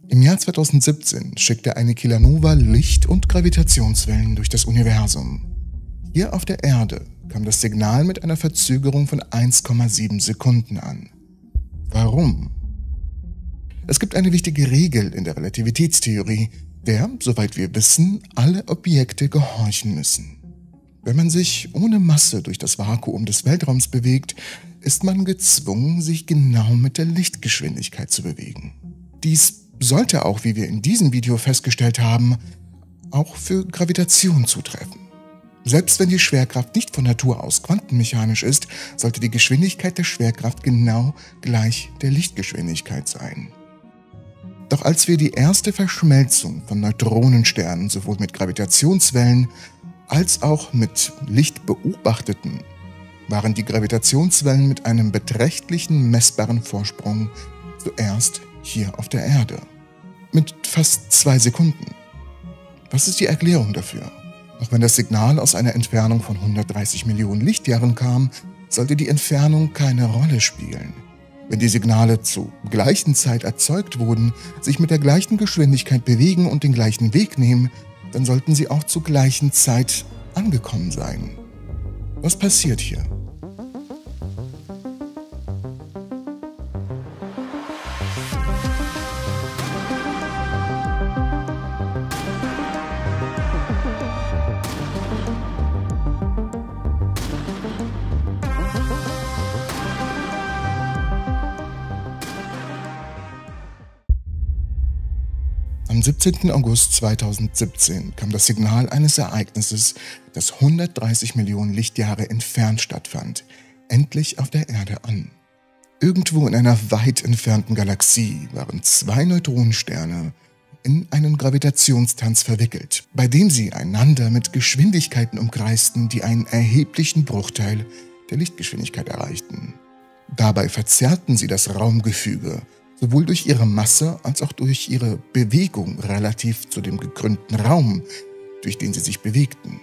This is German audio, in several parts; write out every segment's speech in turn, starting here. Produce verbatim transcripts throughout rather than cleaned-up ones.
Im Jahr zweitausendsiebzehn schickte eine Kilonova Licht- und Gravitationswellen durch das Universum. Hier auf der Erde kam das Signal mit einer Verzögerung von eins Komma sieben Sekunden an. Warum? Es gibt eine wichtige Regel in der Relativitätstheorie, der, soweit wir wissen, alle Objekte gehorchen müssen. Wenn man sich ohne Masse durch das Vakuum des Weltraums bewegt, ist man gezwungen, sich genau mit der Lichtgeschwindigkeit zu bewegen. Dies sollte auch, wie wir in diesem Video festgestellt haben, auch für Gravitation zutreffen. Selbst wenn die Schwerkraft nicht von Natur aus quantenmechanisch ist, sollte die Geschwindigkeit der Schwerkraft genau gleich der Lichtgeschwindigkeit sein. Doch als wir die erste Verschmelzung von Neutronensternen sowohl mit Gravitationswellen als auch mit Licht beobachteten, waren die Gravitationswellen mit einem beträchtlichen messbaren Vorsprung zuerst hier auf der Erde. Mit fast zwei Sekunden. Was ist die Erklärung dafür? Auch wenn das Signal aus einer Entfernung von hundertdreißig Millionen Lichtjahren kam, sollte die Entfernung keine Rolle spielen. Wenn die Signale zur gleichen Zeit erzeugt wurden, sich mit der gleichen Geschwindigkeit bewegen und den gleichen Weg nehmen, dann sollten sie auch zur gleichen Zeit angekommen sein. Was passiert hier? Am siebzehnten August zweitausendsiebzehn kam das Signal eines Ereignisses, das hundertdreißig Millionen Lichtjahre entfernt stattfand, endlich auf der Erde an. Irgendwo in einer weit entfernten Galaxie waren zwei Neutronensterne in einen Gravitationstanz verwickelt, bei dem sie einander mit Geschwindigkeiten umkreisten, die einen erheblichen Bruchteil der Lichtgeschwindigkeit erreichten. Dabei verzerrten sie das Raumgefüge, sowohl durch ihre Masse als auch durch ihre Bewegung relativ zu dem gekrümmten Raum, durch den sie sich bewegten.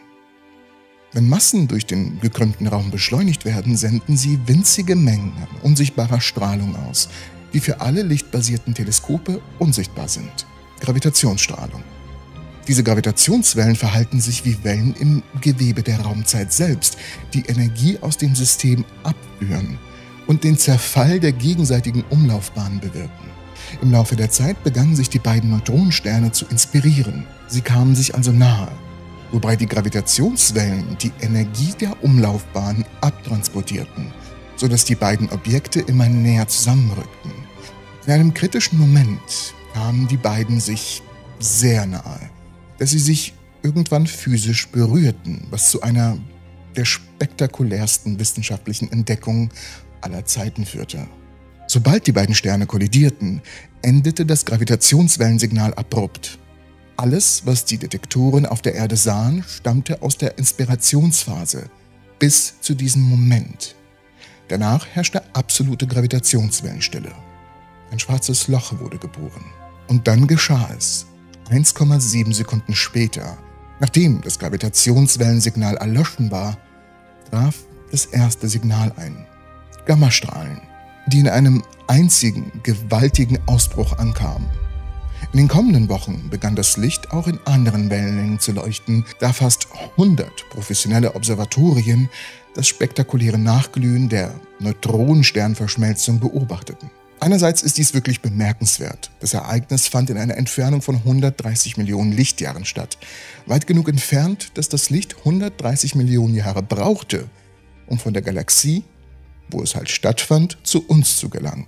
Wenn Massen durch den gekrümmten Raum beschleunigt werden, senden sie winzige Mengen an unsichtbarer Strahlung aus, die für alle lichtbasierten Teleskope unsichtbar sind. Gravitationsstrahlung. Diese Gravitationswellen verhalten sich wie Wellen im Gewebe der Raumzeit selbst, die Energie aus dem System abführen und den Zerfall der gegenseitigen Umlaufbahnen bewirken. Im Laufe der Zeit begannen sich die beiden Neutronensterne zu inspirieren. Sie kamen sich also nahe, wobei die Gravitationswellen die Energie der Umlaufbahn abtransportierten, sodass die beiden Objekte immer näher zusammenrückten. In einem kritischen Moment kamen die beiden sich sehr nahe, dass sie sich irgendwann physisch berührten, was zu einer der spektakulärsten wissenschaftlichen Entdeckungen aller Zeiten führte. Sobald die beiden Sterne kollidierten, endete das Gravitationswellensignal abrupt. Alles, was die Detektoren auf der Erde sahen, stammte aus der Inspirationsphase bis zu diesem Moment. Danach herrschte absolute Gravitationswellenstille. Ein schwarzes Loch wurde geboren. Und dann geschah es. eins Komma sieben Sekunden später, nachdem das Gravitationswellensignal erloschen war, traf das erste Signal ein. Gammastrahlen, die in einem einzigen, gewaltigen Ausbruch ankamen. In den kommenden Wochen begann das Licht auch in anderen Wellenlängen zu leuchten, da fast hundert professionelle Observatorien das spektakuläre Nachglühen der Neutronensternverschmelzung beobachteten. Einerseits ist dies wirklich bemerkenswert. Das Ereignis fand in einer Entfernung von hundertdreißig Millionen Lichtjahren statt, weit genug entfernt, dass das Licht hundertdreißig Millionen Jahre brauchte, um von der Galaxie, wo es halt stattfand, zu uns zu gelangen.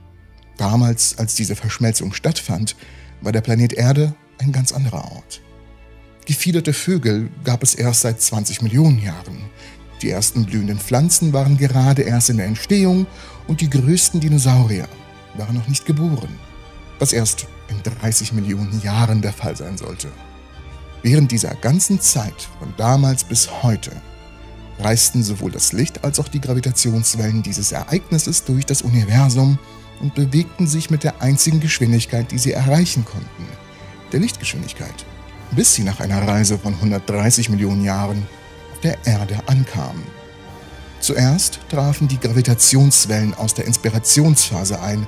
Damals, als diese Verschmelzung stattfand, war der Planet Erde ein ganz anderer Ort. Gefiederte Vögel gab es erst seit zwanzig Millionen Jahren. Die ersten blühenden Pflanzen waren gerade erst in der Entstehung und die größten Dinosaurier waren noch nicht geboren, was erst in dreißig Millionen Jahren der Fall sein sollte. Während dieser ganzen Zeit, von damals bis heute, reisten sowohl das Licht als auch die Gravitationswellen dieses Ereignisses durch das Universum und bewegten sich mit der einzigen Geschwindigkeit, die sie erreichen konnten, der Lichtgeschwindigkeit, bis sie nach einer Reise von hundertdreißig Millionen Jahren auf der Erde ankamen. Zuerst trafen die Gravitationswellen aus der Inspirationsphase ein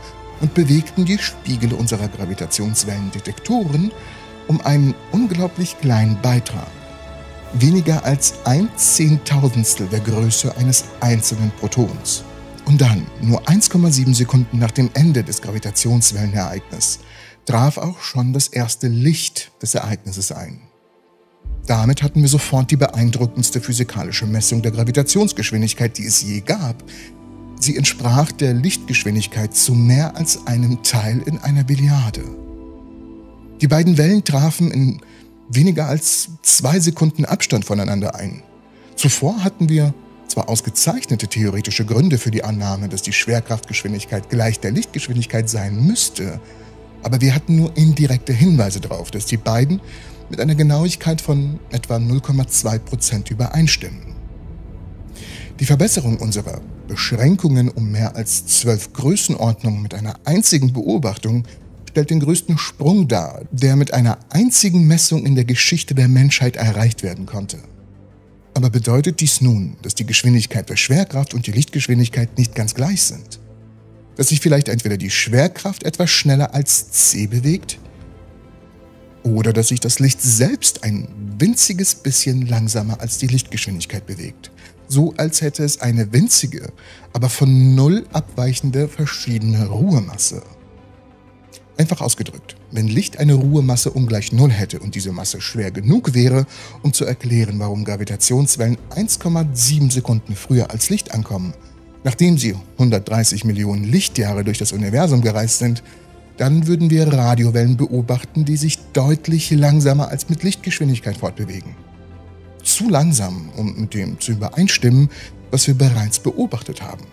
und bewegten die Spiegel unserer Gravitationswellendetektoren um einen unglaublich kleinen Beitrag. Weniger als ein Zehntausendstel der Größe eines einzelnen Protons. Und dann, nur eins Komma sieben Sekunden nach dem Ende des Gravitationswellenereignisses, traf auch schon das erste Licht des Ereignisses ein. Damit hatten wir sofort die beeindruckendste physikalische Messung der Gravitationsgeschwindigkeit, die es je gab. Sie entsprach der Lichtgeschwindigkeit zu mehr als einem Teil in einer Billiarde. Die beiden Wellen trafen in weniger als zwei Sekunden Abstand voneinander ein. Zuvor hatten wir zwar ausgezeichnete theoretische Gründe für die Annahme, dass die Schwerkraftgeschwindigkeit gleich der Lichtgeschwindigkeit sein müsste, aber wir hatten nur indirekte Hinweise darauf, dass die beiden mit einer Genauigkeit von etwa null Komma zwei Prozent übereinstimmen. Die Verbesserung unserer Beschränkungen um mehr als zwölf Größenordnungen mit einer einzigen Beobachtung stellt den größten Sprung dar, der mit einer einzigen Messung in der Geschichte der Menschheit erreicht werden konnte. Aber bedeutet dies nun, dass die Geschwindigkeit der Schwerkraft und die Lichtgeschwindigkeit nicht ganz gleich sind? Dass sich vielleicht entweder die Schwerkraft etwas schneller als c bewegt oder dass sich das Licht selbst ein winziges bisschen langsamer als die Lichtgeschwindigkeit bewegt. So als hätte es eine winzige, aber von null abweichende verschiedene Ruhemasse. Einfach ausgedrückt, wenn Licht eine Ruhemasse ungleich null hätte und diese Masse schwer genug wäre, um zu erklären, warum Gravitationswellen eins Komma sieben Sekunden früher als Licht ankommen, nachdem sie hundertdreißig Millionen Lichtjahre durch das Universum gereist sind, dann würden wir Radiowellen beobachten, die sich deutlich langsamer als mit Lichtgeschwindigkeit fortbewegen. Zu langsam, um mit dem zu übereinstimmen, was wir bereits beobachtet haben.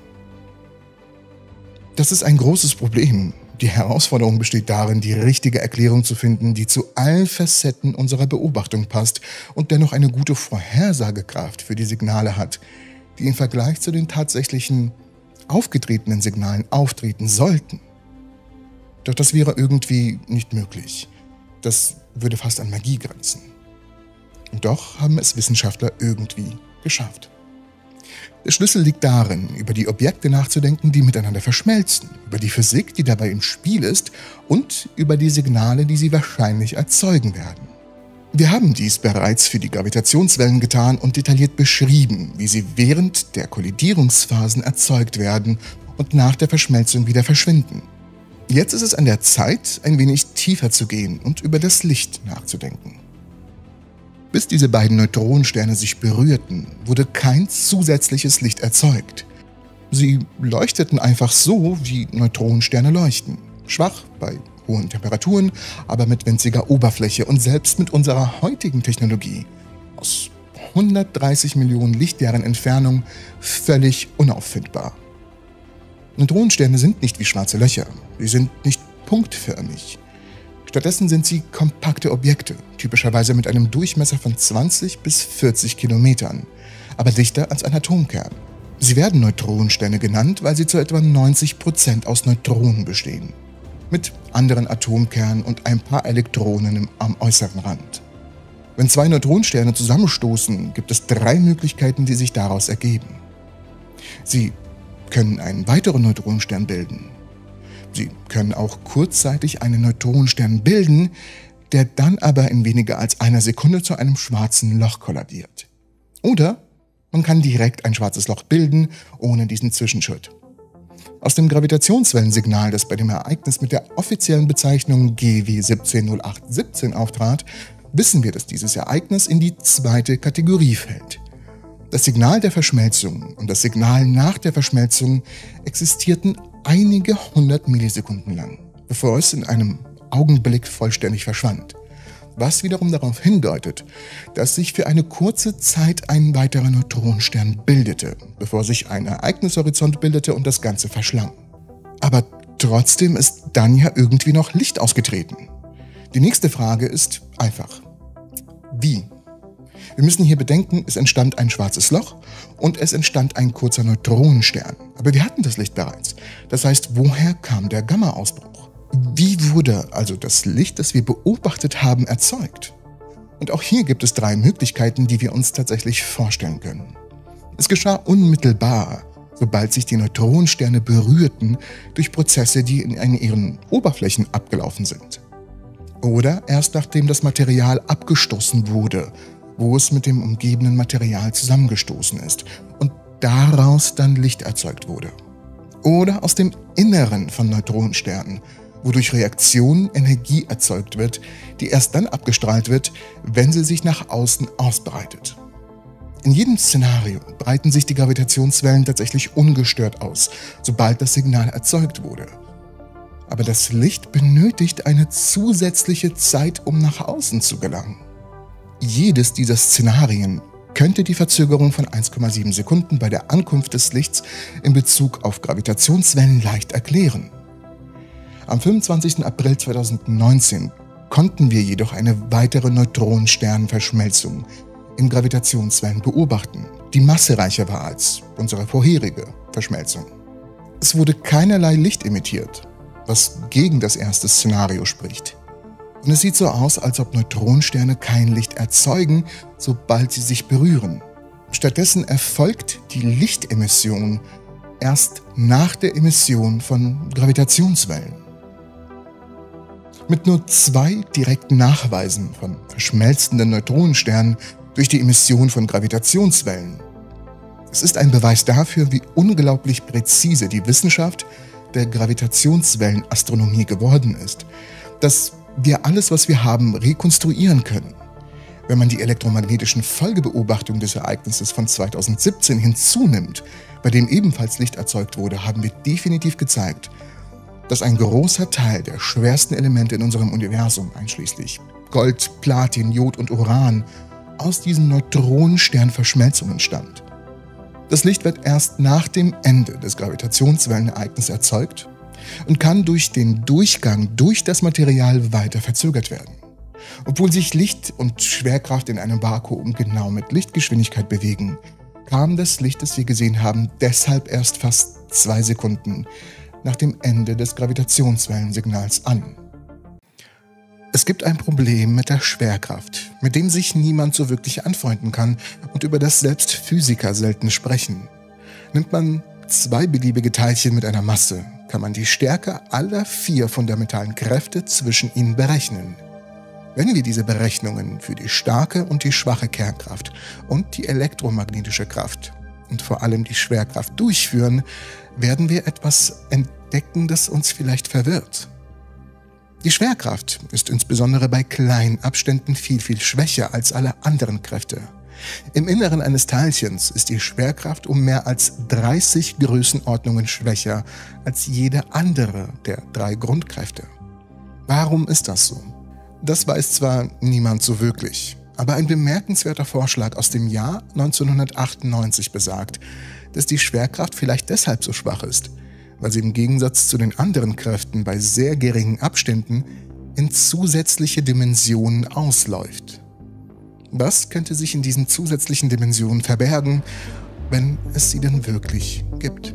Das ist ein großes Problem. Die Herausforderung besteht darin, die richtige Erklärung zu finden, die zu allen Facetten unserer Beobachtung passt und dennoch eine gute Vorhersagekraft für die Signale hat, die im Vergleich zu den tatsächlichen aufgetretenen Signalen auftreten sollten. Doch das wäre irgendwie nicht möglich. Das würde fast an Magie grenzen. Und doch haben es Wissenschaftler irgendwie geschafft. Der Schlüssel liegt darin, über die Objekte nachzudenken, die miteinander verschmelzen, über die Physik, die dabei im Spiel ist und über die Signale, die sie wahrscheinlich erzeugen werden. Wir haben dies bereits für die Gravitationswellen getan und detailliert beschrieben, wie sie während der Kollidierungsphasen erzeugt werden und nach der Verschmelzung wieder verschwinden. Jetzt ist es an der Zeit, ein wenig tiefer zu gehen und über das Licht nachzudenken. Bis diese beiden Neutronensterne sich berührten, wurde kein zusätzliches Licht erzeugt. Sie leuchteten einfach so, wie Neutronensterne leuchten. Schwach bei hohen Temperaturen, aber mit winziger Oberfläche und selbst mit unserer heutigen Technologie aus hundertdreißig Millionen Lichtjahren Entfernung völlig unauffindbar. Neutronensterne sind nicht wie schwarze Löcher, sie sind nicht punktförmig. Stattdessen sind sie kompakte Objekte, typischerweise mit einem Durchmesser von zwanzig bis vierzig Kilometern, aber dichter als ein Atomkern. Sie werden Neutronensterne genannt, weil sie zu etwa neunzig Prozent aus Neutronen bestehen, mit anderen Atomkernen und ein paar Elektronen am äußeren Rand. Wenn zwei Neutronensterne zusammenstoßen, gibt es drei Möglichkeiten, die sich daraus ergeben. Sie können einen weiteren Neutronenstern bilden. Sie können auch kurzzeitig einen Neutronenstern bilden, der dann aber in weniger als einer Sekunde zu einem schwarzen Loch kollabiert. Oder man kann direkt ein schwarzes Loch bilden, ohne diesen Zwischenschritt. Aus dem Gravitationswellensignal, das bei dem Ereignis mit der offiziellen Bezeichnung G W siebzehn null acht siebzehn auftrat, wissen wir, dass dieses Ereignis in die zweite Kategorie fällt. Das Signal der Verschmelzung und das Signal nach der Verschmelzung existierten einige hundert Millisekunden lang, bevor es in einem Augenblick vollständig verschwand. Was wiederum darauf hindeutet, dass sich für eine kurze Zeit ein weiterer Neutronenstern bildete, bevor sich ein Ereignishorizont bildete und das Ganze verschlang. Aber trotzdem ist dann ja irgendwie noch Licht ausgetreten. Die nächste Frage ist einfach: Wie? Wir müssen hier bedenken, es entstand ein schwarzes Loch und es entstand ein kurzer Neutronenstern. Aber wir hatten das Licht bereits. Das heißt, woher kam der Gamma-Ausbruch? Wie wurde also das Licht, das wir beobachtet haben, erzeugt? Und auch hier gibt es drei Möglichkeiten, die wir uns tatsächlich vorstellen können. Es geschah unmittelbar, sobald sich die Neutronensterne berührten durch Prozesse, die in ihren Oberflächen abgelaufen sind. Oder erst nachdem das Material abgestoßen wurde, wo es mit dem umgebenden Material zusammengestoßen ist und daraus dann Licht erzeugt wurde. Oder aus dem Inneren von Neutronensternen, wo durch Reaktionen Energie erzeugt wird, die erst dann abgestrahlt wird, wenn sie sich nach außen ausbreitet. In jedem Szenario breiten sich die Gravitationswellen tatsächlich ungestört aus, sobald das Signal erzeugt wurde. Aber das Licht benötigt eine zusätzliche Zeit, um nach außen zu gelangen. Jedes dieser Szenarien könnte die Verzögerung von eins Komma sieben Sekunden bei der Ankunft des Lichts in Bezug auf Gravitationswellen leicht erklären. Am fünfundzwanzigsten April zweitausendneunzehn konnten wir jedoch eine weitere Neutronensternenverschmelzung in Gravitationswellen beobachten, die massereicher war als unsere vorherige Verschmelzung. Es wurde keinerlei Licht emittiert, was gegen das erste Szenario spricht. Und es sieht so aus, als ob Neutronensterne kein Licht erzeugen, sobald sie sich berühren. Stattdessen erfolgt die Lichtemission erst nach der Emission von Gravitationswellen. Mit nur zwei direkten Nachweisen von verschmelzenden Neutronensternen durch die Emission von Gravitationswellen. Es ist ein Beweis dafür, wie unglaublich präzise die Wissenschaft der Gravitationswellenastronomie geworden ist, dass wir alles, was wir haben, rekonstruieren können. Wenn man die elektromagnetischen Folgebeobachtungen des Ereignisses von zweitausendsiebzehn hinzunimmt, bei dem ebenfalls Licht erzeugt wurde, haben wir definitiv gezeigt, dass ein großer Teil der schwersten Elemente in unserem Universum, einschließlich Gold, Platin, Jod und Uran, aus diesen Neutronensternverschmelzungen stammt. Das Licht wird erst nach dem Ende des Gravitationswellenereignisses erzeugt und kann durch den Durchgang durch das Material weiter verzögert werden. Obwohl sich Licht und Schwerkraft in einem Vakuum genau mit Lichtgeschwindigkeit bewegen, kam das Licht, das wir gesehen haben, deshalb erst fast zwei Sekunden nach dem Ende des Gravitationswellensignals an. Es gibt ein Problem mit der Schwerkraft, mit dem sich niemand so wirklich anfreunden kann und über das selbst Physiker selten sprechen. Nimmt man zwei beliebige Teilchen mit einer Masse, kann man die Stärke aller vier fundamentalen Kräfte zwischen ihnen berechnen. Wenn wir diese Berechnungen für die starke und die schwache Kernkraft und die elektromagnetische Kraft und vor allem die Schwerkraft durchführen, werden wir etwas entdecken, das uns vielleicht verwirrt. Die Schwerkraft ist insbesondere bei kleinen Abständen viel, viel schwächer als alle anderen Kräfte. Im Inneren eines Teilchens ist die Schwerkraft um mehr als dreißig Größenordnungen schwächer als jede andere der drei Grundkräfte. Warum ist das so? Das weiß zwar niemand so wirklich, aber ein bemerkenswerter Vorschlag aus dem Jahr neunzehnhundertachtundneunzig besagt, dass die Schwerkraft vielleicht deshalb so schwach ist, weil sie im Gegensatz zu den anderen Kräften bei sehr geringen Abständen in zusätzliche Dimensionen ausläuft. Was könnte sich in diesen zusätzlichen Dimensionen verbergen, wenn es sie denn wirklich gibt?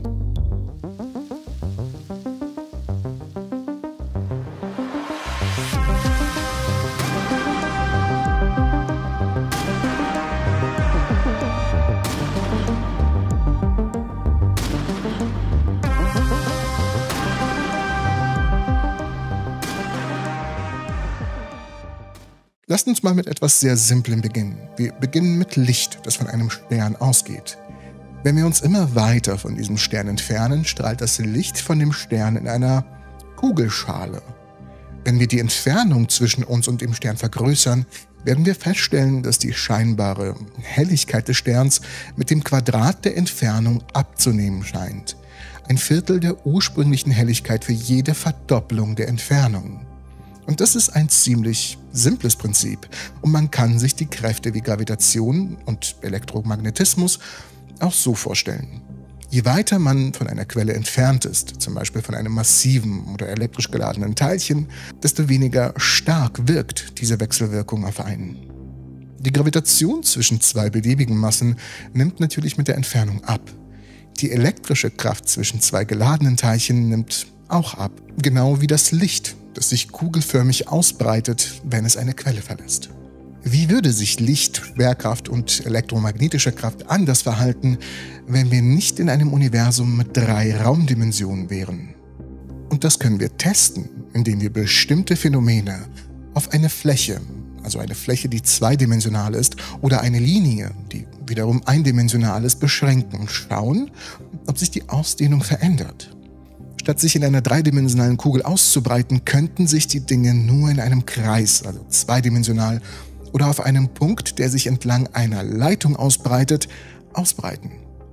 Lasst uns mal mit etwas sehr Simplem beginnen. Wir beginnen mit Licht, das von einem Stern ausgeht. Wenn wir uns immer weiter von diesem Stern entfernen, strahlt das Licht von dem Stern in einer Kugelschale. Wenn wir die Entfernung zwischen uns und dem Stern vergrößern, werden wir feststellen, dass die scheinbare Helligkeit des Sterns mit dem Quadrat der Entfernung abzunehmen scheint. Ein Viertel der ursprünglichen Helligkeit für jede Verdopplung der Entfernung. Und das ist ein ziemlich simples Prinzip und man kann sich die Kräfte wie Gravitation und Elektromagnetismus auch so vorstellen. Je weiter man von einer Quelle entfernt ist, zum Beispiel von einem massiven oder elektrisch geladenen Teilchen, desto weniger stark wirkt diese Wechselwirkung auf einen. Die Gravitation zwischen zwei beliebigen Massen nimmt natürlich mit der Entfernung ab. Die elektrische Kraft zwischen zwei geladenen Teilchen nimmt auch ab, genau wie das Licht, das sich kugelförmig ausbreitet, wenn es eine Quelle verlässt. Wie würde sich Licht, Schwerkraft und elektromagnetische Kraft anders verhalten, wenn wir nicht in einem Universum mit drei Raumdimensionen wären? Und das können wir testen, indem wir bestimmte Phänomene auf eine Fläche, also eine Fläche, die zweidimensional ist, oder eine Linie, die wiederum eindimensional ist, beschränken und schauen, ob sich die Ausdehnung verändert. Statt sich in einer dreidimensionalen Kugel auszubreiten, könnten sich die Dinge nur in einem Kreis, also zweidimensional, oder auf einem Punkt, der sich entlang einer Leitung ausbreitet, ausbreiten.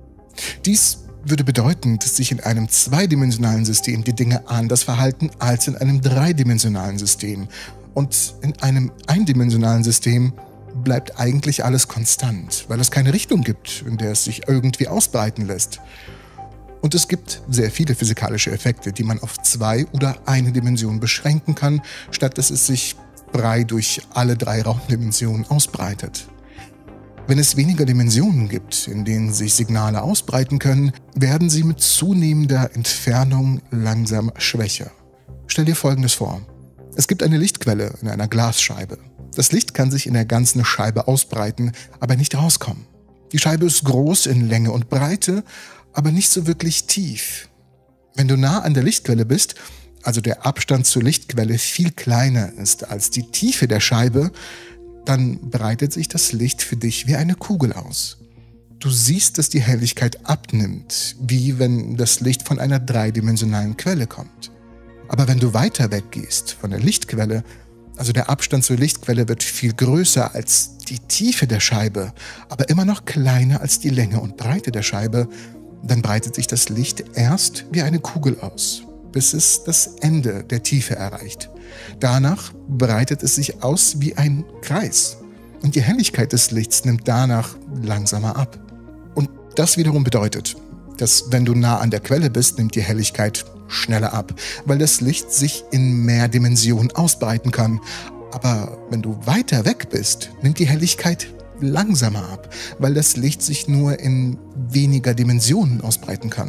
Dies würde bedeuten, dass sich in einem zweidimensionalen System die Dinge anders verhalten als in einem dreidimensionalen System. Und in einem eindimensionalen System bleibt eigentlich alles konstant, weil es keine Richtung gibt, in der es sich irgendwie ausbreiten lässt. Und es gibt sehr viele physikalische Effekte, die man auf zwei oder eine Dimension beschränken kann, statt dass es sich frei durch alle drei Raumdimensionen ausbreitet. Wenn es weniger Dimensionen gibt, in denen sich Signale ausbreiten können, werden sie mit zunehmender Entfernung langsam schwächer. Stell dir Folgendes vor. Es gibt eine Lichtquelle in einer Glasscheibe. Das Licht kann sich in der ganzen Scheibe ausbreiten, aber nicht rauskommen. Die Scheibe ist groß in Länge und Breite, aber nicht so wirklich tief. Wenn du nah an der Lichtquelle bist, also der Abstand zur Lichtquelle viel kleiner ist als die Tiefe der Scheibe, dann breitet sich das Licht für dich wie eine Kugel aus. Du siehst, dass die Helligkeit abnimmt, wie wenn das Licht von einer dreidimensionalen Quelle kommt. Aber wenn du weiter weggehst von der Lichtquelle, also der Abstand zur Lichtquelle wird viel größer als die Tiefe der Scheibe, aber immer noch kleiner als die Länge und Breite der Scheibe, dann breitet sich das Licht erst wie eine Kugel aus, bis es das Ende der Tiefe erreicht. Danach breitet es sich aus wie ein Kreis und die Helligkeit des Lichts nimmt danach langsamer ab. Und das wiederum bedeutet, dass wenn du nah an der Quelle bist, nimmt die Helligkeit schneller ab, weil das Licht sich in mehr Dimensionen ausbreiten kann. Aber wenn du weiter weg bist, nimmt die Helligkeit langsamer ab, weil das Licht sich nur in weniger Dimensionen ausbreiten kann.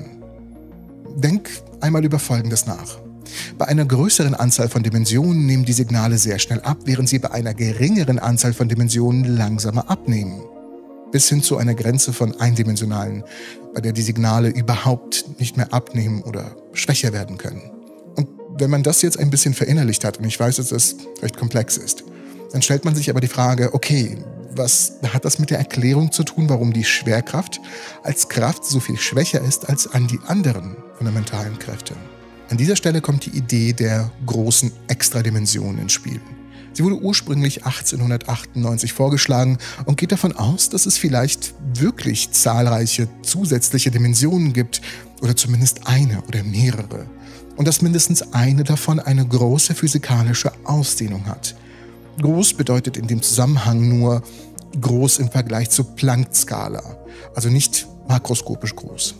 Denk einmal über Folgendes nach. Bei einer größeren Anzahl von Dimensionen nehmen die Signale sehr schnell ab, während sie bei einer geringeren Anzahl von Dimensionen langsamer abnehmen. Bis hin zu einer Grenze von eindimensionalen, bei der die Signale überhaupt nicht mehr abnehmen oder schwächer werden können. Und wenn man das jetzt ein bisschen verinnerlicht hat, und ich weiß, dass das recht komplex ist, dann stellt man sich aber die Frage, okay, was hat das mit der Erklärung zu tun, warum die Schwerkraft als Kraft so viel schwächer ist als an die anderen fundamentalen Kräfte? An dieser Stelle kommt die Idee der großen Extradimensionen ins Spiel. Sie wurde ursprünglich achtzehnhundertachtundneunzig vorgeschlagen und geht davon aus, dass es vielleicht wirklich zahlreiche zusätzliche Dimensionen gibt oder zumindest eine oder mehrere und dass mindestens eine davon eine große physikalische Ausdehnung hat. Groß bedeutet in dem Zusammenhang nur groß im Vergleich zur Planck-Skala, also nicht makroskopisch groß.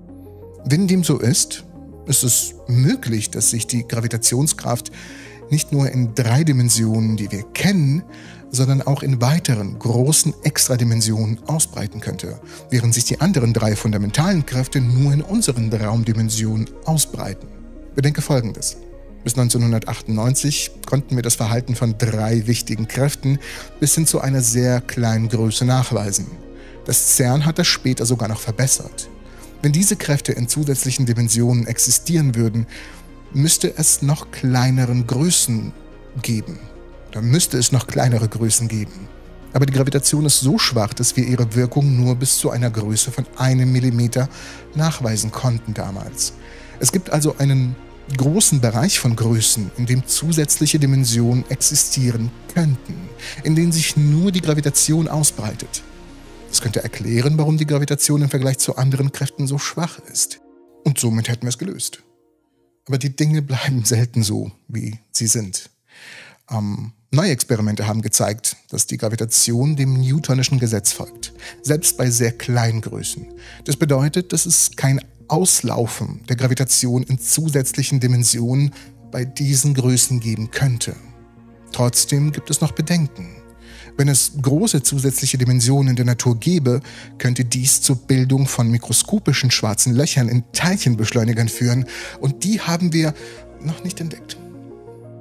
Wenn dem so ist, ist es möglich, dass sich die Gravitationskraft nicht nur in drei Dimensionen, die wir kennen, sondern auch in weiteren großen Extradimensionen ausbreiten könnte, während sich die anderen drei fundamentalen Kräfte nur in unseren Raumdimensionen ausbreiten. Bedenke Folgendes. Bis neunzehnhundertachtundneunzig konnten wir das Verhalten von drei wichtigen Kräften bis hin zu einer sehr kleinen Größe nachweisen. Das CERN hat das später sogar noch verbessert. Wenn diese Kräfte in zusätzlichen Dimensionen existieren würden, müsste es noch kleineren Größen geben. Oder müsste es noch kleinere Größen geben. Aber die Gravitation ist so schwach, dass wir ihre Wirkung nur bis zu einer Größe von einem Millimeter nachweisen konnten damals. Es gibt also einen großen Bereich von Größen, in dem zusätzliche Dimensionen existieren könnten, in denen sich nur die Gravitation ausbreitet. Das könnte erklären, warum die Gravitation im Vergleich zu anderen Kräften so schwach ist. Und somit hätten wir es gelöst. Aber die Dinge bleiben selten so, wie sie sind. Ähm, neue Experimente haben gezeigt, dass die Gravitation dem Newtonischen Gesetz folgt, selbst bei sehr kleinen Größen. Das bedeutet, dass es kein Auslaufen der Gravitation in zusätzlichen Dimensionen bei diesen Größen geben könnte. Trotzdem gibt es noch Bedenken. Wenn es große zusätzliche Dimensionen in der Natur gäbe, könnte dies zur Bildung von mikroskopischen schwarzen Löchern in Teilchenbeschleunigern führen und die haben wir noch nicht entdeckt.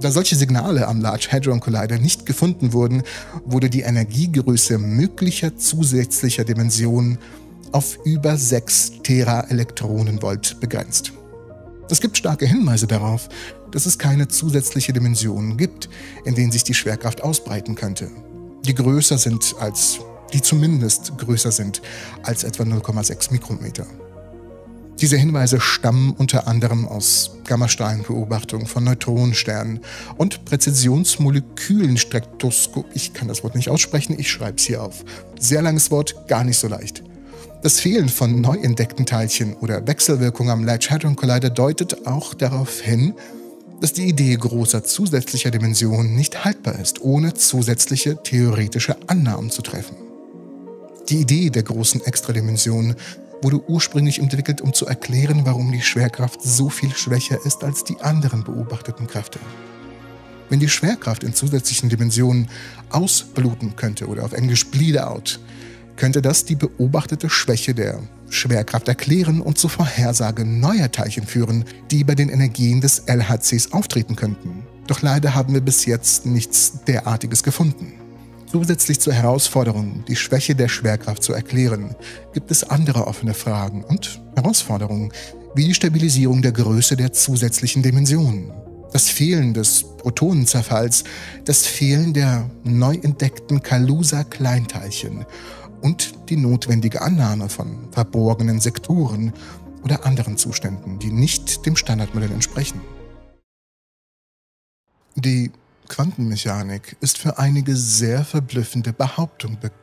Da solche Signale am Large Hadron Collider nicht gefunden wurden, wurde die Energiegröße möglicher zusätzlicher Dimensionen auf über sechs Teraelektronenvolt begrenzt. Es gibt starke Hinweise darauf, dass es keine zusätzliche Dimensionen gibt, in denen sich die Schwerkraft ausbreiten könnte, die größer sind als, die zumindest größer sind als etwa null Komma sechs Mikrometer. Diese Hinweise stammen unter anderem aus Gammastrahlenbeobachtungen von Neutronensternen und Präzisionsmolekülenspektroskop. Ich kann das Wort nicht aussprechen, ich schreibe es hier auf. Sehr langes Wort, gar nicht so leicht. Das Fehlen von neu entdeckten Teilchen oder Wechselwirkung am Large Hadron Collider deutet auch darauf hin, dass die Idee großer zusätzlicher Dimensionen nicht haltbar ist, ohne zusätzliche theoretische Annahmen zu treffen. Die Idee der großen Extradimensionen wurde ursprünglich entwickelt, um zu erklären, warum die Schwerkraft so viel schwächer ist als die anderen beobachteten Kräfte. Wenn die Schwerkraft in zusätzlichen Dimensionen ausbluten könnte oder auf Englisch bleed out, könnte das die beobachtete Schwäche der Schwerkraft erklären und zur Vorhersage neuer Teilchen führen, die bei den Energien des L H Cs auftreten könnten. Doch leider haben wir bis jetzt nichts derartiges gefunden. Zusätzlich zur Herausforderung, die Schwäche der Schwerkraft zu erklären, gibt es andere offene Fragen und Herausforderungen, wie die Stabilisierung der Größe der zusätzlichen Dimensionen, das Fehlen des Protonenzerfalls, das Fehlen der neu entdeckten Kaluza-Kleinteilchen und die notwendige Annahme von verborgenen Sektoren oder anderen Zuständen, die nicht dem Standardmodell entsprechen. Die Quantenmechanik ist für einige sehr verblüffende Behauptungen be-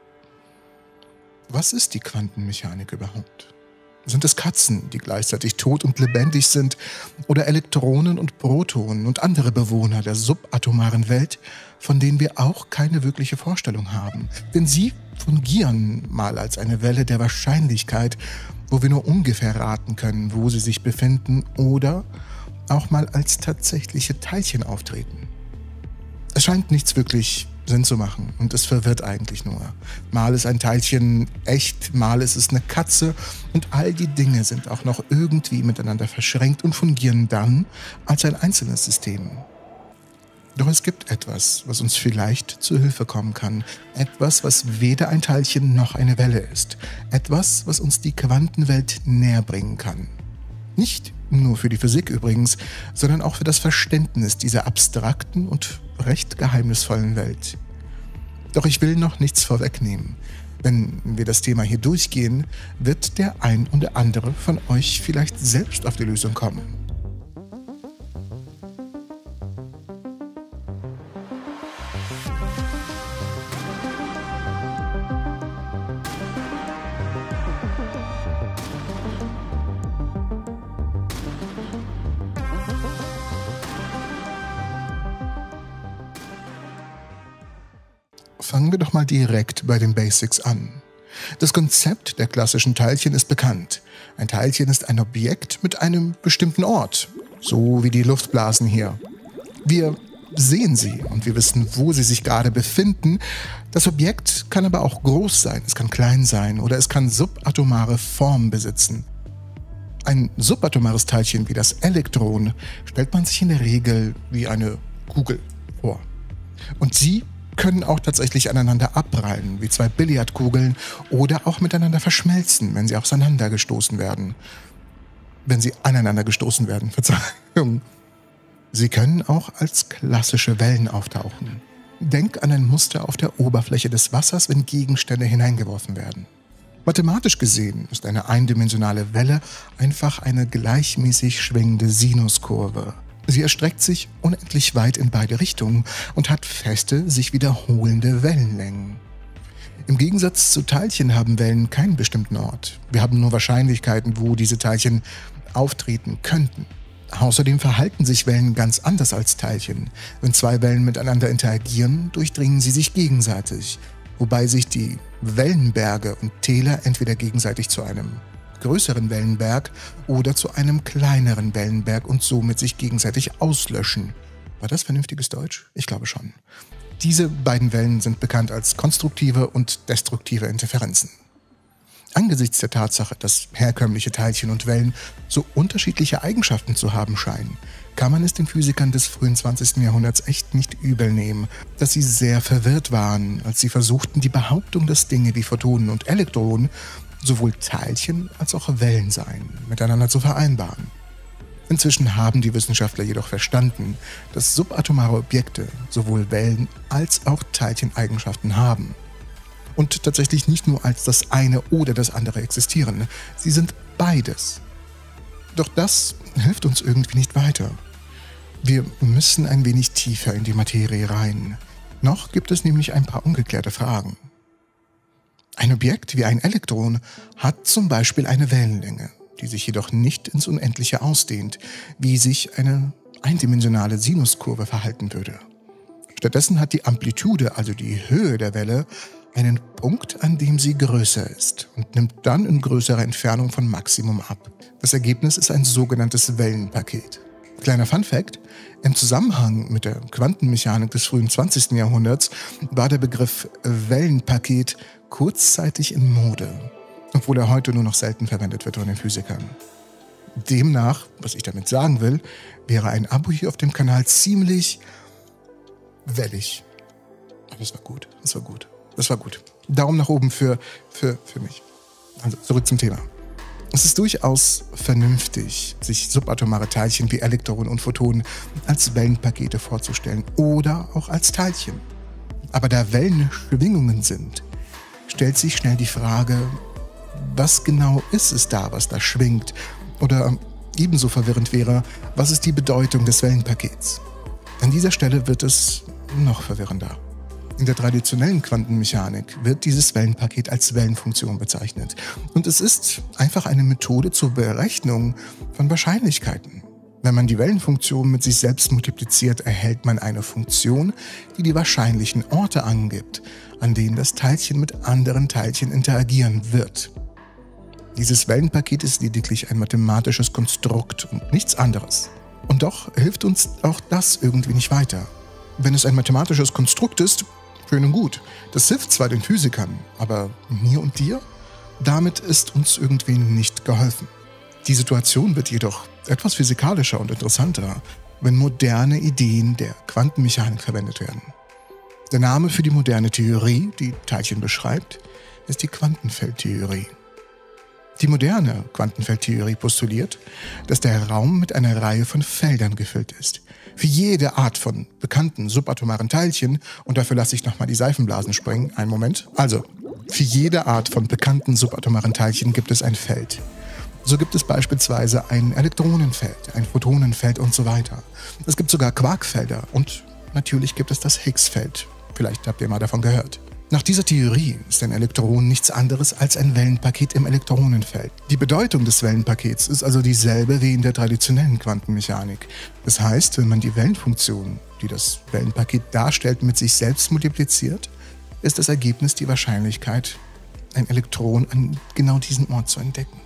Was ist die Quantenmechanik überhaupt? Sind es Katzen, die gleichzeitig tot und lebendig sind, oder Elektronen und Protonen und andere Bewohner der subatomaren Welt, von denen wir auch keine wirkliche Vorstellung haben? Denn sie fungieren mal als eine Welle der Wahrscheinlichkeit, wo wir nur ungefähr raten können, wo sie sich befinden, oder auch mal als tatsächliche Teilchen auftreten. Es scheint nichts wirklich Sinn zu machen und es verwirrt eigentlich nur. Mal ist ein Teilchen echt, mal ist es eine Katze und all die Dinge sind auch noch irgendwie miteinander verschränkt und fungieren dann als ein einzelnes System. Doch es gibt etwas, was uns vielleicht zu Hilfe kommen kann. Etwas, was weder ein Teilchen noch eine Welle ist. Etwas, was uns die Quantenwelt näher bringen kann. Nicht nur für die Physik übrigens, sondern auch für das Verständnis dieser abstrakten und recht geheimnisvollen Welt. Doch ich will noch nichts vorwegnehmen. Wenn wir das Thema hier durchgehen, wird der ein oder andere von euch vielleicht selbst auf die Lösung kommen. Fangen wir doch mal direkt bei den Basics an. Das Konzept der klassischen Teilchen ist bekannt. Ein Teilchen ist ein Objekt mit einem bestimmten Ort, so wie die Luftblasen hier. Wir sehen sie und wir wissen, wo sie sich gerade befinden. Das Objekt kann aber auch groß sein, es kann klein sein oder es kann subatomare Form besitzen. Ein subatomares Teilchen wie das Elektron stellt man sich in der Regel wie eine Kugel vor. Und sie können auch tatsächlich aneinander abprallen, wie zwei Billardkugeln, oder auch miteinander verschmelzen, wenn sie auseinandergestoßen werden. Wenn sie aneinander gestoßen werden, Verzeihung. Sie können auch als klassische Wellen auftauchen. Denk an ein Muster auf der Oberfläche des Wassers, wenn Gegenstände hineingeworfen werden. Mathematisch gesehen ist eine eindimensionale Welle einfach eine gleichmäßig schwingende Sinuskurve. Sie erstreckt sich unendlich weit in beide Richtungen und hat feste, sich wiederholende Wellenlängen. Im Gegensatz zu Teilchen haben Wellen keinen bestimmten Ort. Wir haben nur Wahrscheinlichkeiten, wo diese Teilchen auftreten könnten. Außerdem verhalten sich Wellen ganz anders als Teilchen. Wenn zwei Wellen miteinander interagieren, durchdringen sie sich gegenseitig, wobei sich die Wellenberge und Täler entweder gegenseitig zu einem größeren Wellenberg oder zu einem kleineren Wellenberg und somit sich gegenseitig auslöschen. War das vernünftiges Deutsch? Ich glaube schon. Diese beiden Wellen sind bekannt als konstruktive und destruktive Interferenzen. Angesichts der Tatsache, dass herkömmliche Teilchen und Wellen so unterschiedliche Eigenschaften zu haben scheinen, kann man es den Physikern des frühen zwanzigsten Jahrhunderts echt nicht übel nehmen, dass sie sehr verwirrt waren, als sie versuchten, die Behauptung, dass Dinge wie Photonen und Elektronen sowohl Teilchen als auch Wellen seien, miteinander zu vereinbaren. Inzwischen haben die Wissenschaftler jedoch verstanden, dass subatomare Objekte sowohl Wellen als auch Teilcheneigenschaften haben. Und tatsächlich nicht nur als das eine oder das andere existieren. Sie sind beides. Doch das hilft uns irgendwie nicht weiter. Wir müssen ein wenig tiefer in die Materie rein. Noch gibt es nämlich ein paar ungeklärte Fragen. Ein Objekt wie ein Elektron hat zum Beispiel eine Wellenlänge, die sich jedoch nicht ins Unendliche ausdehnt, wie sich eine eindimensionale Sinuskurve verhalten würde. Stattdessen hat die Amplitude, also die Höhe der Welle, einen Punkt, an dem sie größer ist und nimmt dann in größerer Entfernung von Maximum ab. Das Ergebnis ist ein sogenanntes Wellenpaket. Kleiner Funfact: Im Zusammenhang mit der Quantenmechanik des frühen zwanzigsten Jahrhunderts war der Begriff Wellenpaket kurzzeitig in Mode, obwohl er heute nur noch selten verwendet wird von den Physikern. Demnach, was ich damit sagen will, wäre ein Abo hier auf dem Kanal ziemlich wellig. Aber das war gut, das war gut. Das war gut. Daumen nach oben für, für, für mich. Also zurück zum Thema. Es ist durchaus vernünftig, sich subatomare Teilchen wie Elektronen und Photonen als Wellenpakete vorzustellen oder auch als Teilchen. Aber da Wellen Schwingungen sind, stellt sich schnell die Frage, was genau ist es da, was da schwingt? Oder ebenso verwirrend wäre, was ist die Bedeutung des Wellenpakets? An dieser Stelle wird es noch verwirrender. In der traditionellen Quantenmechanik wird dieses Wellenpaket als Wellenfunktion bezeichnet. Und es ist einfach eine Methode zur Berechnung von Wahrscheinlichkeiten. Wenn man die Wellenfunktion mit sich selbst multipliziert, erhält man eine Funktion, die die wahrscheinlichen Orte angibt, an denen das Teilchen mit anderen Teilchen interagieren wird. Dieses Wellenpaket ist lediglich ein mathematisches Konstrukt und nichts anderes. Und doch hilft uns auch das irgendwie nicht weiter. Wenn es ein mathematisches Konstrukt ist, schön und gut. Das hilft zwar den Physikern, aber mir und dir? Damit ist uns irgendwie nicht geholfen. Die Situation wird jedoch etwas physikalischer und interessanter, wenn moderne Ideen der Quantenmechanik verwendet werden. Der Name für die moderne Theorie, die Teilchen beschreibt, ist die Quantenfeldtheorie. Die moderne Quantenfeldtheorie postuliert, dass der Raum mit einer Reihe von Feldern gefüllt ist. Für jede Art von bekannten subatomaren Teilchen, und dafür lasse ich nochmal die Seifenblasen springen, einen Moment. Also, für jede Art von bekannten subatomaren Teilchen gibt es ein Feld. So gibt es beispielsweise ein Elektronenfeld, ein Photonenfeld und so weiter. Es gibt sogar Quarkfelder und natürlich gibt es das Higgs-Feld. Vielleicht habt ihr mal davon gehört. Nach dieser Theorie ist ein Elektron nichts anderes als ein Wellenpaket im Elektronenfeld. Die Bedeutung des Wellenpakets ist also dieselbe wie in der traditionellen Quantenmechanik. Das heißt, wenn man die Wellenfunktion, die das Wellenpaket darstellt, mit sich selbst multipliziert, ist das Ergebnis die Wahrscheinlichkeit, ein Elektron an genau diesem Ort zu entdecken.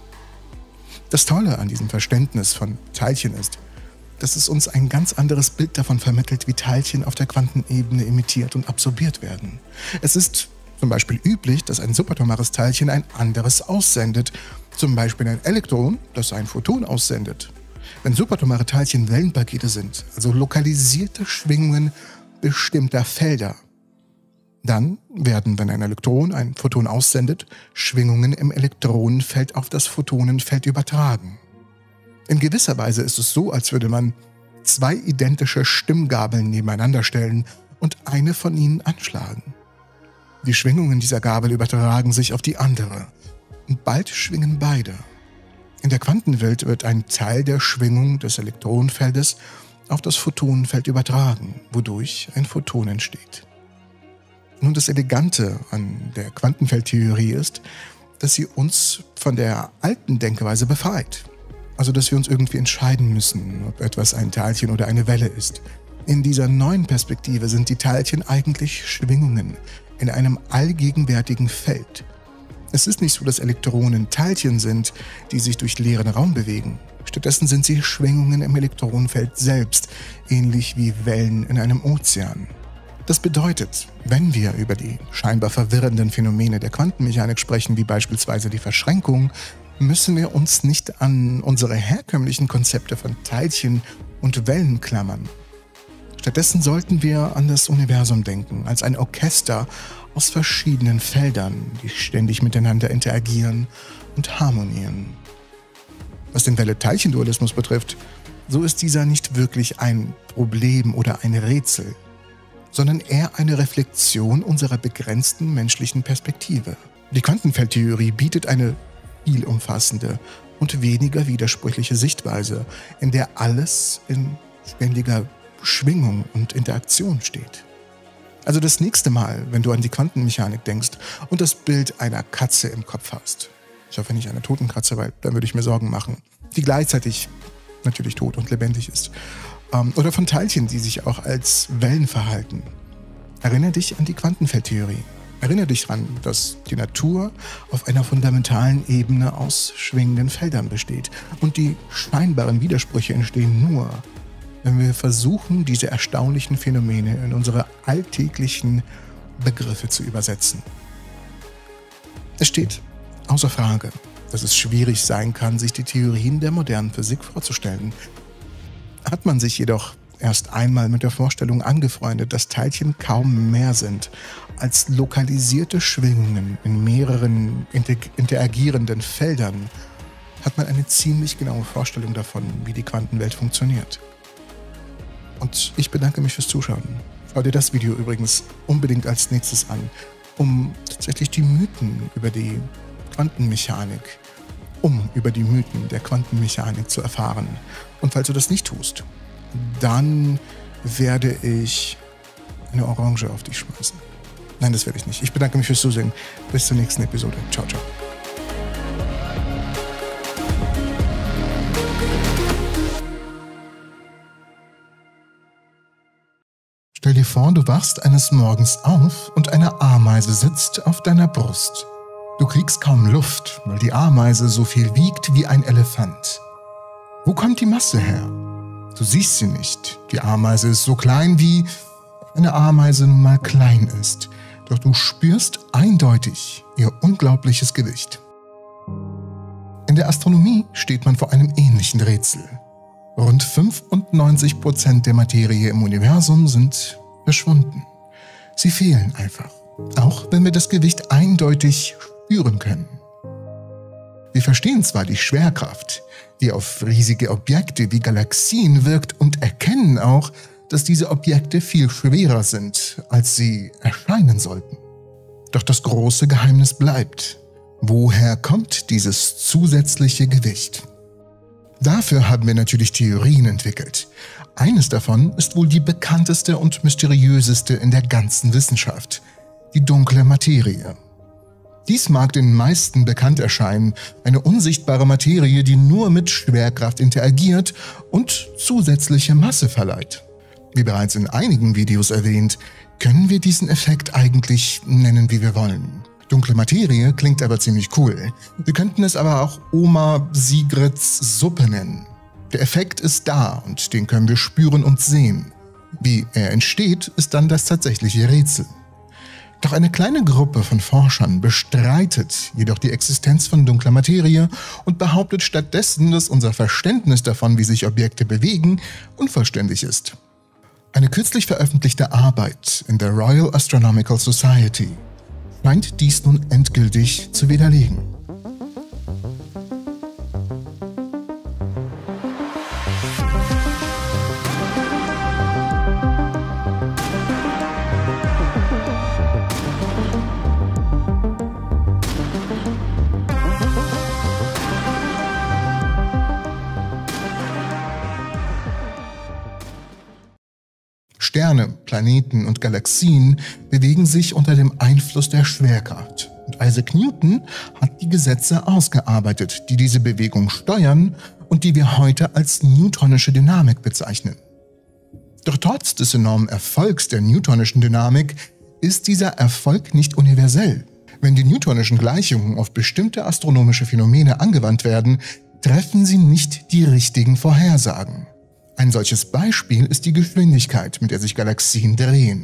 Das Tolle an diesem Verständnis von Teilchen ist, dass es uns ein ganz anderes Bild davon vermittelt, wie Teilchen auf der Quantenebene emittiert und absorbiert werden. Es ist zum Beispiel üblich, dass ein subatomares Teilchen ein anderes aussendet, zum Beispiel ein Elektron, das ein Photon aussendet. Wenn subatomare Teilchen Wellenpakete sind, also lokalisierte Schwingungen bestimmter Felder, dann werden, wenn ein Elektron ein Photon aussendet, Schwingungen im Elektronenfeld auf das Photonenfeld übertragen. In gewisser Weise ist es so, als würde man zwei identische Stimmgabeln nebeneinander stellen und eine von ihnen anschlagen. Die Schwingungen dieser Gabel übertragen sich auf die andere und bald schwingen beide. In der Quantenwelt wird ein Teil der Schwingung des Elektronenfeldes auf das Photonenfeld übertragen, wodurch ein Photon entsteht. Nun, das Elegante an der Quantenfeldtheorie ist, dass sie uns von der alten Denkweise befreit. Also, dass wir uns irgendwie entscheiden müssen, ob etwas ein Teilchen oder eine Welle ist. In dieser neuen Perspektive sind die Teilchen eigentlich Schwingungen in einem allgegenwärtigen Feld. Es ist nicht so, dass Elektronen Teilchen sind, die sich durch leeren Raum bewegen. Stattdessen sind sie Schwingungen im Elektronenfeld selbst, ähnlich wie Wellen in einem Ozean. Das bedeutet, wenn wir über die scheinbar verwirrenden Phänomene der Quantenmechanik sprechen, wie beispielsweise die Verschränkung, müssen wir uns nicht an unsere herkömmlichen Konzepte von Teilchen und Wellen klammern. Stattdessen sollten wir an das Universum denken, als ein Orchester aus verschiedenen Feldern, die ständig miteinander interagieren und harmonieren. Was den Welle-Teilchen-Dualismus betrifft, so ist dieser nicht wirklich ein Problem oder ein Rätsel, sondern eher eine Reflexion unserer begrenzten menschlichen Perspektive. Die Quantenfeldtheorie bietet eine viel umfassende und weniger widersprüchliche Sichtweise, in der alles in ständiger Schwingung und Interaktion steht. Also das nächste Mal, wenn du an die Quantenmechanik denkst und das Bild einer Katze im Kopf hast, ich hoffe nicht einer toten Katze, weil dann würde ich mir Sorgen machen, die gleichzeitig natürlich tot und lebendig ist, ähm, oder von Teilchen, die sich auch als Wellen verhalten, erinnere dich an die Quantenfeldtheorie. Erinnere dich daran, dass die Natur auf einer fundamentalen Ebene aus schwingenden Feldern besteht und die scheinbaren Widersprüche entstehen nur, wenn wir versuchen, diese erstaunlichen Phänomene in unsere alltäglichen Begriffe zu übersetzen. Es steht außer Frage, dass es schwierig sein kann, sich die Theorien der modernen Physik vorzustellen. Hat man sich jedoch erst einmal mit der Vorstellung angefreundet, dass Teilchen kaum mehr sind als lokalisierte Schwingungen in mehreren inter- interagierenden Feldern, hat man eine ziemlich genaue Vorstellung davon, wie die Quantenwelt funktioniert. Und ich bedanke mich fürs Zuschauen. Schau dir das Video übrigens unbedingt als nächstes an, um tatsächlich die Mythen über die Quantenmechanik, um über die Mythen der Quantenmechanik zu erfahren. Und falls du das nicht tust, dann werde ich eine Orange auf dich schmeißen. Nein, das werde ich nicht. Ich bedanke mich fürs Zusehen. Bis zur nächsten Episode. Ciao, ciao. Stell dir vor, du wachst eines Morgens auf und eine Ameise sitzt auf deiner Brust. Du kriegst kaum Luft, weil die Ameise so viel wiegt wie ein Elefant. Wo kommt die Masse her? Du siehst sie nicht. Die Ameise ist so klein, wie eine Ameise nun mal klein ist. Doch du spürst eindeutig ihr unglaubliches Gewicht. In der Astronomie steht man vor einem ähnlichen Rätsel. Rund fünfundneunzig Prozent der Materie im Universum sind verschwunden. Sie fehlen einfach, auch wenn wir das Gewicht eindeutig spüren können. Wir verstehen zwar die Schwerkraft, die auf riesige Objekte wie Galaxien wirkt, und erkennen auch, dass diese Objekte viel schwerer sind, als sie erscheinen sollten. Doch das große Geheimnis bleibt: Woher kommt dieses zusätzliche Gewicht? Dafür haben wir natürlich Theorien entwickelt. Eines davon ist wohl die bekannteste und mysteriöseste in der ganzen Wissenschaft: die dunkle Materie. Dies mag den meisten bekannt erscheinen, eine unsichtbare Materie, die nur mit Schwerkraft interagiert und zusätzliche Masse verleiht. Wie bereits in einigen Videos erwähnt, können wir diesen Effekt eigentlich nennen, wie wir wollen. Dunkle Materie klingt aber ziemlich cool. Wir könnten es aber auch Oma Sigrids Suppe nennen. Der Effekt ist da und den können wir spüren und sehen. Wie er entsteht, ist dann das tatsächliche Rätsel. Doch eine kleine Gruppe von Forschern bestreitet jedoch die Existenz von dunkler Materie und behauptet stattdessen, dass unser Verständnis davon, wie sich Objekte bewegen, unvollständig ist. Eine kürzlich veröffentlichte Arbeit in der Royal Astronomical Society scheint dies nun endgültig zu widerlegen. Sterne, Planeten und Galaxien bewegen sich unter dem Einfluss der Schwerkraft. Und Isaac Newton hat die Gesetze ausgearbeitet, die diese Bewegung steuern und die wir heute als newtonische Dynamik bezeichnen. Doch trotz des enormen Erfolgs der newtonischen Dynamik ist dieser Erfolg nicht universell. Wenn die newtonischen Gleichungen auf bestimmte astronomische Phänomene angewandt werden, treffen sie nicht die richtigen Vorhersagen. Ein solches Beispiel ist die Geschwindigkeit, mit der sich Galaxien drehen.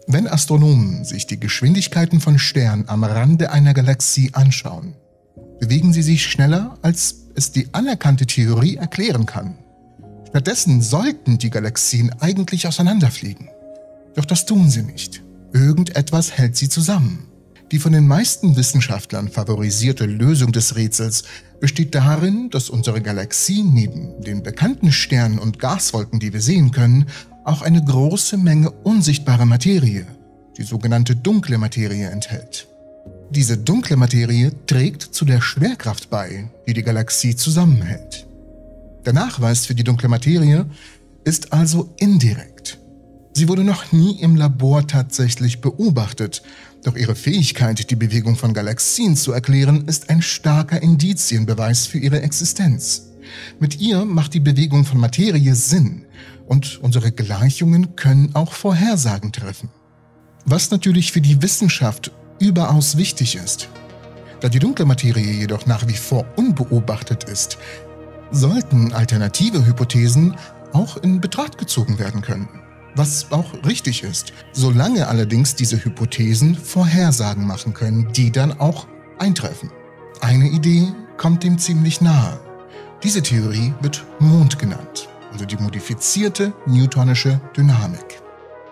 Wenn Astronomen sich die Geschwindigkeiten von Sternen am Rande einer Galaxie anschauen, bewegen sie sich schneller, als es die anerkannte Theorie erklären kann. Stattdessen sollten die Galaxien eigentlich auseinanderfliegen. Doch das tun sie nicht. Irgendetwas hält sie zusammen. Die von den meisten Wissenschaftlern favorisierte Lösung des Rätsels besteht darin, dass unsere Galaxie neben den bekannten Sternen und Gaswolken, die wir sehen können, auch eine große Menge unsichtbarer Materie, die sogenannte dunkle Materie, enthält. Diese dunkle Materie trägt zu der Schwerkraft bei, die die Galaxie zusammenhält. Der Nachweis für die dunkle Materie ist also indirekt. Sie wurde noch nie im Labor tatsächlich beobachtet, doch ihre Fähigkeit, die Bewegung von Galaxien zu erklären, ist ein starker Indizienbeweis für ihre Existenz. Mit ihr macht die Bewegung von Materie Sinn und unsere Gleichungen können auch Vorhersagen treffen. Was natürlich für die Wissenschaft überaus wichtig ist. Da die dunkle Materie jedoch nach wie vor unbeobachtet ist, sollten alternative Hypothesen auch in Betracht gezogen werden können. Was auch richtig ist, solange allerdings diese Hypothesen Vorhersagen machen können, die dann auch eintreffen. Eine Idee kommt dem ziemlich nahe. Diese Theorie wird Mond genannt, also die modifizierte newtonische Dynamik.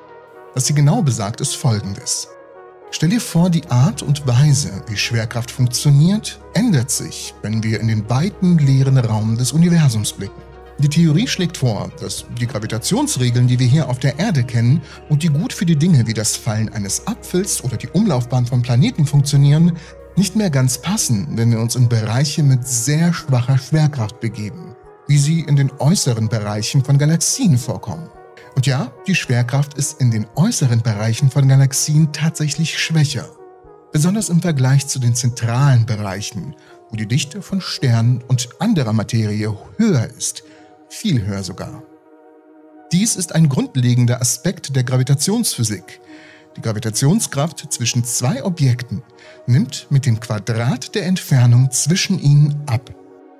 Was sie genau besagt, ist Folgendes. Stell dir vor, die Art und Weise, wie Schwerkraft funktioniert, ändert sich, wenn wir in den weiten, leeren Raum des Universums blicken. Die Theorie schlägt vor, dass die Gravitationsregeln, die wir hier auf der Erde kennen und die gut für die Dinge wie das Fallen eines Apfels oder die Umlaufbahn von Planeten funktionieren, nicht mehr ganz passen, wenn wir uns in Bereiche mit sehr schwacher Schwerkraft begeben, wie sie in den äußeren Bereichen von Galaxien vorkommen. Und ja, die Schwerkraft ist in den äußeren Bereichen von Galaxien tatsächlich schwächer, besonders im Vergleich zu den zentralen Bereichen, wo die Dichte von Sternen und anderer Materie höher ist, viel höher sogar. Dies ist ein grundlegender Aspekt der Gravitationsphysik. Die Gravitationskraft zwischen zwei Objekten nimmt mit dem Quadrat der Entfernung zwischen ihnen ab.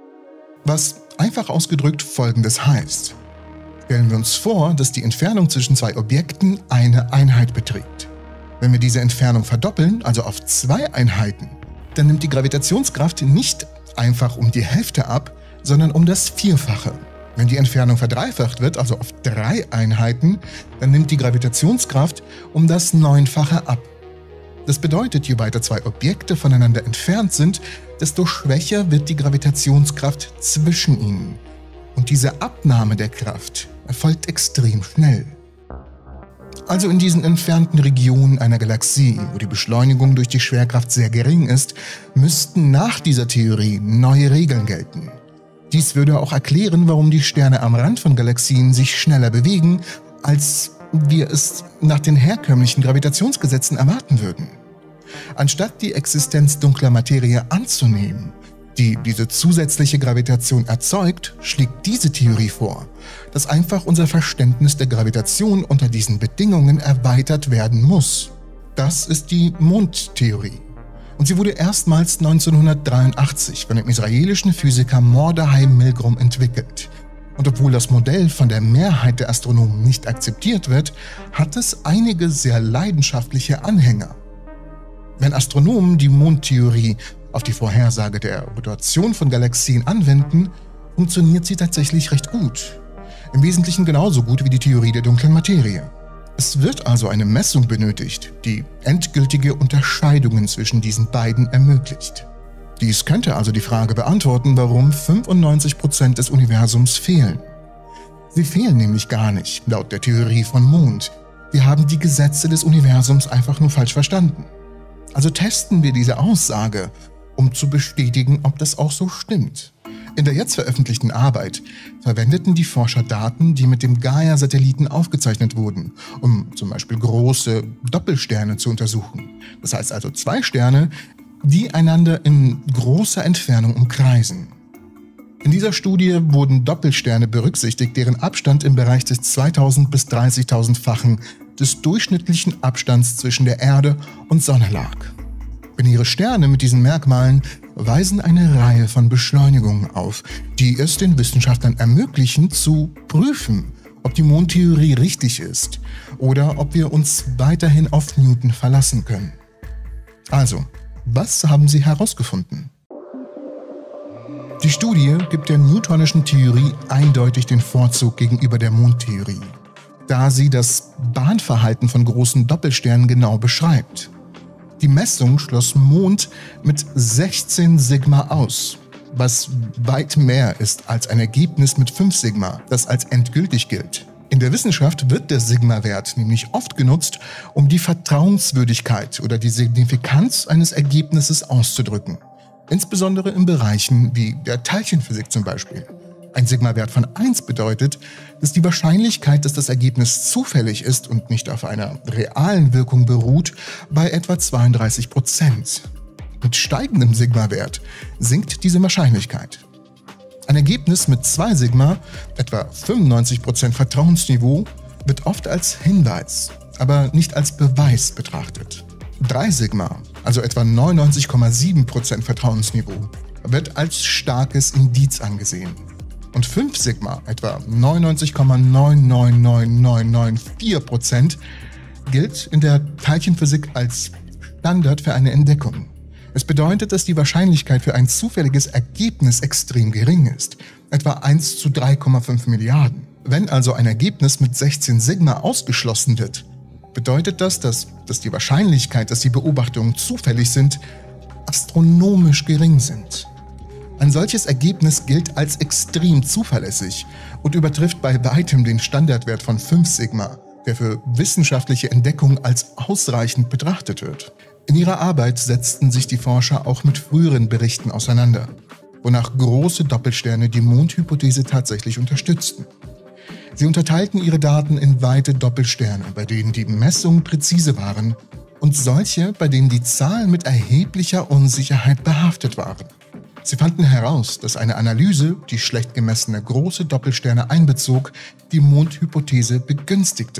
Was einfach ausgedrückt Folgendes heißt. Stellen wir uns vor, dass die Entfernung zwischen zwei Objekten eine Einheit beträgt. Wenn wir diese Entfernung verdoppeln, also auf zwei Einheiten, dann nimmt die Gravitationskraft nicht einfach um die Hälfte ab, sondern um das Vierfache. Wenn die Entfernung verdreifacht wird, also auf drei Einheiten, dann nimmt die Gravitationskraft um das Neunfache ab. Das bedeutet, je weiter zwei Objekte voneinander entfernt sind, desto schwächer wird die Gravitationskraft zwischen ihnen. Und diese Abnahme der Kraft erfolgt extrem schnell. Also in diesen entfernten Regionen einer Galaxie, wo die Beschleunigung durch die Schwerkraft sehr gering ist, müssten nach dieser Theorie neue Regeln gelten. Dies würde auch erklären, warum die Sterne am Rand von Galaxien sich schneller bewegen, als wir es nach den herkömmlichen Gravitationsgesetzen erwarten würden. Anstatt die Existenz dunkler Materie anzunehmen, die diese zusätzliche Gravitation erzeugt, schlägt diese Theorie vor, dass einfach unser Verständnis der Gravitation unter diesen Bedingungen erweitert werden muss. Das ist die Mondtheorie. Und sie wurde erstmals neunzehnhundertdreiundachtzig von dem israelischen Physiker Mordechai Milgrom entwickelt. Und obwohl das Modell von der Mehrheit der Astronomen nicht akzeptiert wird, hat es einige sehr leidenschaftliche Anhänger. Wenn Astronomen die Mondtheorie auf die Vorhersage der Rotation von Galaxien anwenden, funktioniert sie tatsächlich recht gut. Im Wesentlichen genauso gut wie die Theorie der dunklen Materie. Es wird also eine Messung benötigt, die endgültige Unterscheidungen zwischen diesen beiden ermöglicht. Dies könnte also die Frage beantworten, warum fünfundneunzig Prozent des Universums fehlen. Sie fehlen nämlich gar nicht, laut der Theorie von Mond. Wir haben die Gesetze des Universums einfach nur falsch verstanden. Also testen wir diese Aussage, um zu bestätigen, ob das auch so stimmt. In der jetzt veröffentlichten Arbeit verwendeten die Forscher Daten, die mit dem Gaia-Satelliten aufgezeichnet wurden, um zum Beispiel große Doppelsterne zu untersuchen. Das heißt also zwei Sterne, die einander in großer Entfernung umkreisen. In dieser Studie wurden Doppelsterne berücksichtigt, deren Abstand im Bereich des zweitausend bis dreißigtausend-fachen des durchschnittlichen Abstands zwischen der Erde und Sonne lag. Binäre Sterne mit diesen Merkmalen weisen eine Reihe von Beschleunigungen auf, die es den Wissenschaftlern ermöglichen, zu prüfen, ob die Mondtheorie richtig ist oder ob wir uns weiterhin auf Newton verlassen können. Also, was haben sie herausgefunden? Die Studie gibt der newtonischen Theorie eindeutig den Vorzug gegenüber der Mondtheorie, da sie das Bahnverhalten von großen Doppelsternen genau beschreibt. Die Messung schloss Mond mit sechzehn Sigma aus, was weit mehr ist als ein Ergebnis mit fünf Sigma, das als endgültig gilt. In der Wissenschaft wird der Sigma-Wert nämlich oft genutzt, um die Vertrauenswürdigkeit oder die Signifikanz eines Ergebnisses auszudrücken. Insbesondere in Bereichen wie der Teilchenphysik zum Beispiel. Ein Sigma-Wert von eins bedeutet, dass die Wahrscheinlichkeit, dass das Ergebnis zufällig ist und nicht auf einer realen Wirkung beruht, bei etwa zweiunddreißig Prozent. Mit steigendem Sigma-Wert sinkt diese Wahrscheinlichkeit. Ein Ergebnis mit zwei Sigma, etwa fünfundneunzig Prozent Vertrauensniveau, wird oft als Hinweis, aber nicht als Beweis betrachtet. drei Sigma, also etwa neunundneunzig Komma sieben Prozent Vertrauensniveau, wird als starkes Indiz angesehen. Und fünf Sigma, etwa neunundneunzig Komma neun neun neun neun neun vier Prozent, gilt in der Teilchenphysik als Standard für eine Entdeckung. Es bedeutet, dass die Wahrscheinlichkeit für ein zufälliges Ergebnis extrem gering ist, etwa eins zu drei Komma fünf Milliarden. Wenn also ein Ergebnis mit sechzehn Sigma ausgeschlossen wird, bedeutet das, dass, dass die Wahrscheinlichkeit, dass die Beobachtungen zufällig sind, astronomisch gering sind. Ein solches Ergebnis gilt als extrem zuverlässig und übertrifft bei weitem den Standardwert von fünf Sigma, der für wissenschaftliche Entdeckungen als ausreichend betrachtet wird. In ihrer Arbeit setzten sich die Forscher auch mit früheren Berichten auseinander, wonach große Doppelsterne die Mondhypothese tatsächlich unterstützten. Sie unterteilten ihre Daten in weite Doppelsterne, bei denen die Messungen präzise waren, und solche, bei denen die Zahlen mit erheblicher Unsicherheit behaftet waren. Sie fanden heraus, dass eine Analyse, die schlecht gemessene große Doppelsterne einbezog, die Mondhypothese begünstigte.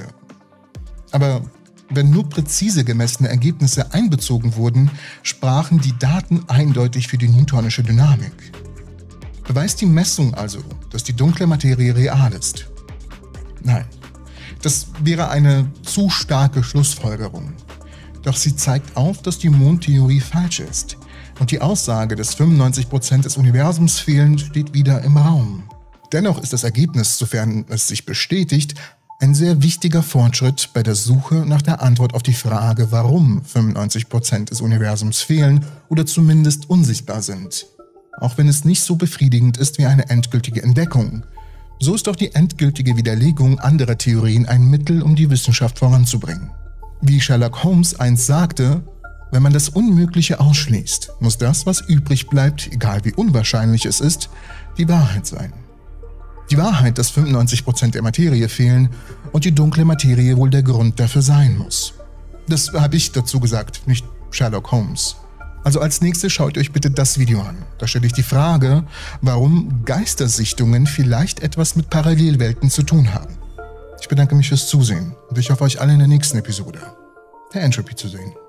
Aber wenn nur präzise gemessene Ergebnisse einbezogen wurden, sprachen die Daten eindeutig für die newtonische Dynamik. Beweist die Messung also, dass die dunkle Materie real ist? Nein, das wäre eine zu starke Schlussfolgerung. Doch sie zeigt auf, dass die Mondtheorie falsch ist. Und die Aussage, dass fünfundneunzig Prozent des Universums fehlen, steht wieder im Raum. Dennoch ist das Ergebnis, sofern es sich bestätigt, ein sehr wichtiger Fortschritt bei der Suche nach der Antwort auf die Frage, warum fünfundneunzig Prozent des Universums fehlen oder zumindest unsichtbar sind. Auch wenn es nicht so befriedigend ist wie eine endgültige Entdeckung. So ist auch die endgültige Widerlegung anderer Theorien ein Mittel, um die Wissenschaft voranzubringen. Wie Sherlock Holmes einst sagte, wenn man das Unmögliche ausschließt, muss das, was übrig bleibt, egal wie unwahrscheinlich es ist, die Wahrheit sein. Die Wahrheit, dass fünfundneunzig Prozent der Materie fehlen und die dunkle Materie wohl der Grund dafür sein muss. Das habe ich dazu gesagt, nicht Sherlock Holmes. Also als nächstes schaut euch bitte das Video an. Da stelle ich die Frage, warum Geistersichtungen vielleicht etwas mit Parallelwelten zu tun haben. Ich bedanke mich fürs Zusehen und ich hoffe, euch alle in der nächsten Episode der Entropy zu sehen.